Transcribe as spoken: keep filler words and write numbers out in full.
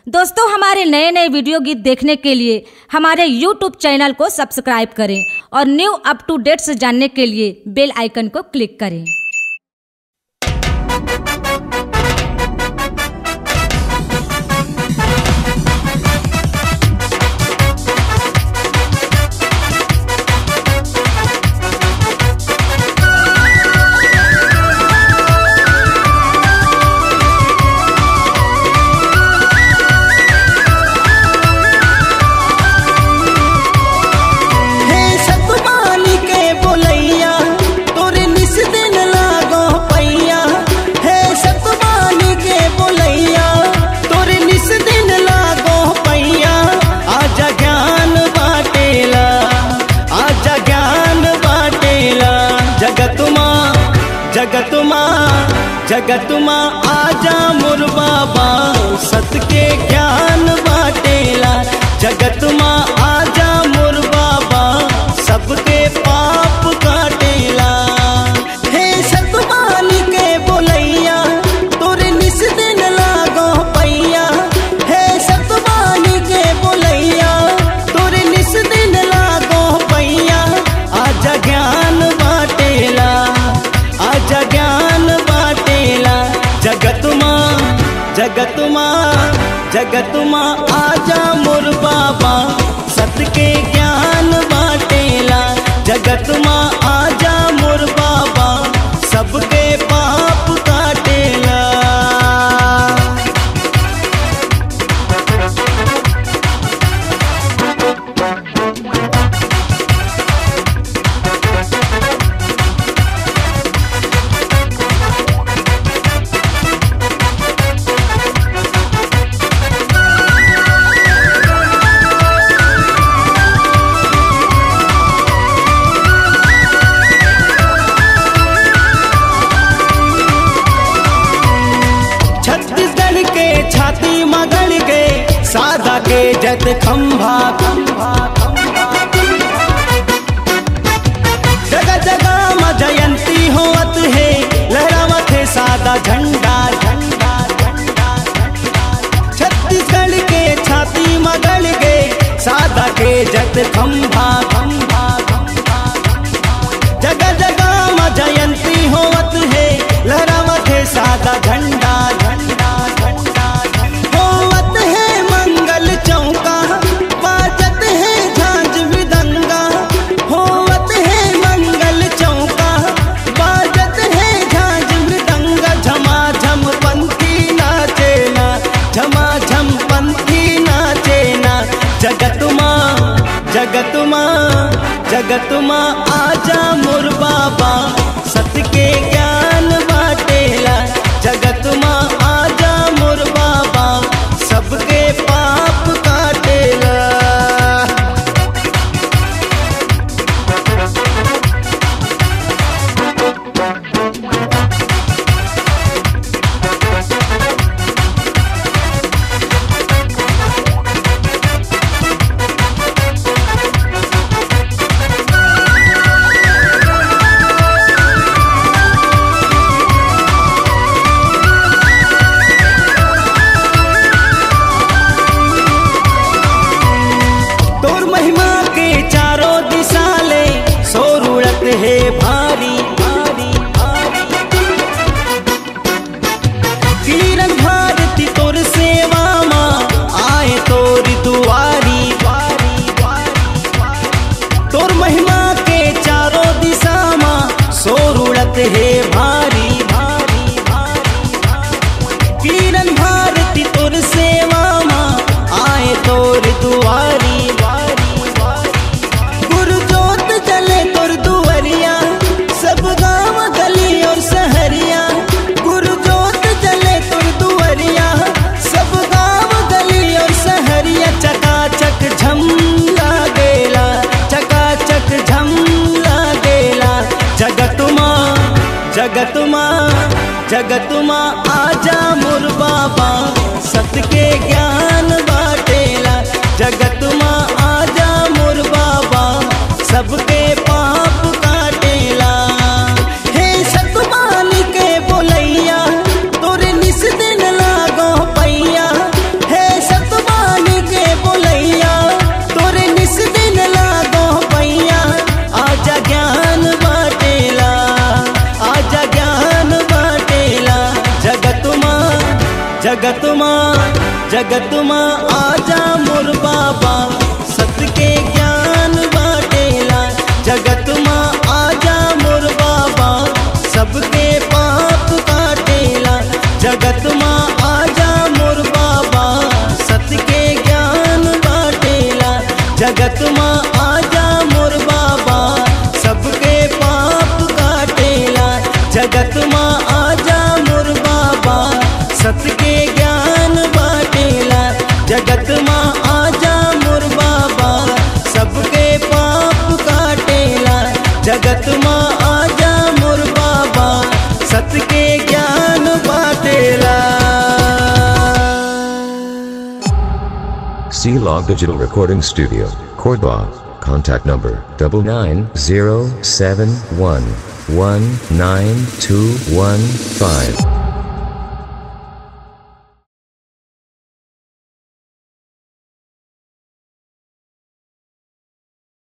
दोस्तों, हमारे नए नए वीडियो गीत देखने के लिए हमारे यूट्यूब चैनल को सब्सक्राइब करें और न्यू अप टू डेट्स जानने के लिए बेल आइकन को क्लिक करें। जगतुमा जगतुमा आजा मोर बाबा सत के ज्ञान बाटेला। जगतुमा आजा मोर बाबा सबके पाप काटेला। हे सतमानी के बोलैया तोरे निस दिन लागो पैया। हे सतमानी के बोलैया तोरे निस दिन लागो पैया। आजा ज्ञान बाटेला, आजा ज्ञान बाटेला। जगतुमा जगतुमा जगतुमा आजा मोर बाबा सत के ज्ञान बाटेला। जगतुमा आजा मोर बाबा सबके पाप काटेला। छाती मगल के सादा के जत खंभा खंभा जगह जगह में जयंती होवत है। लहरावत है सादा झंडा झंडा झंडा। छत्तीसगढ़ के छाती मगल के सादा के जत खंभा खंभा जगह जगह में जयंती होवत है। लहरावत है सादा झंडा झंडा। जगतुमा जगतुमा जगतुमा आजा मोर बाबा सत के ज्ञान बाटेला। जगतुमा आजा मोर बाबा सबके पाप काटेला। हे भारी भारी भारी किरण भारती तोर सेवा माँ आए तोर दुआरी वारी वारी। तोर महिमा के चारों दिशा माँ सोर उड़त हे भारी भारी भारी। किरण भारती तोर सेवा माँ आए तोर दुआरी वारी वारी। गुरु जोत जले तोर दुआरिया सब गाँव गली और शहरिया। गुरु जोत जले तोर दुआरिया सब गाँव गली और शहरिया। चकाचक झम लागेला, चकाचक झम लागेला। जगतुमा जगत जगत माँ आजा मोर बाबा सत के ज्ञान बाटेला। जगत माँ आजा मोर बाबा सबके पाप काटेला। जगत माँ आजा मोर बाबा सत के ज्ञान बाटेला। जगत माँ आजा मोर बाबा सबके पाप काटेला। जगत माँ आजा मोर बाबा सत के ज्ञान बाटेला। जगत माँ आजा मोर बाबा सबके पाप काटेला। जगत माँ आजा मोर बाबा सत के ज्ञान बाटेला। C-Log Digital Recording Studio, Cordoba. Contact number double nine zero seven one one nine two one five.